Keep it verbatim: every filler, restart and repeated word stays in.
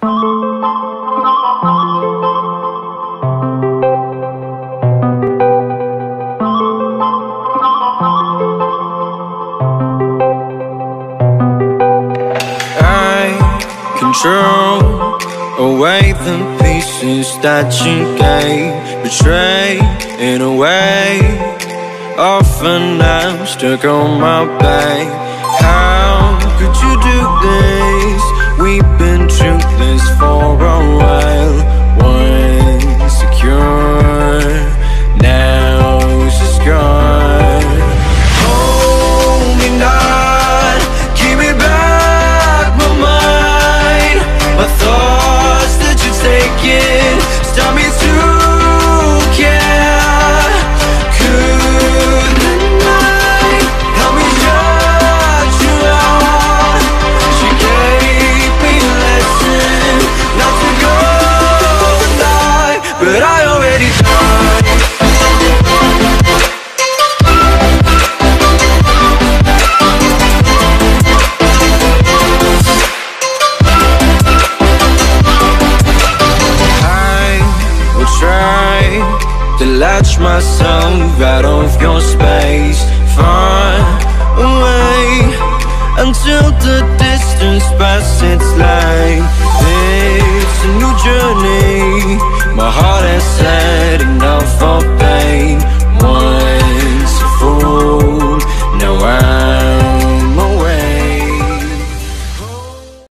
Control away the pieces that you gave, betray in a way. Often I'm stuck on my back. How could you do this? We've been truthless for a while. Once secure, now it's just gone. Hold me not, keep me back my mind. My thoughts that you're taking stop me to care. Could the night help me shut you out? She gave me a lesson not to go tonight, but I already tried. To latch myself out of your space, far away, until the distance passes its line. It's a new journey, my heart has said.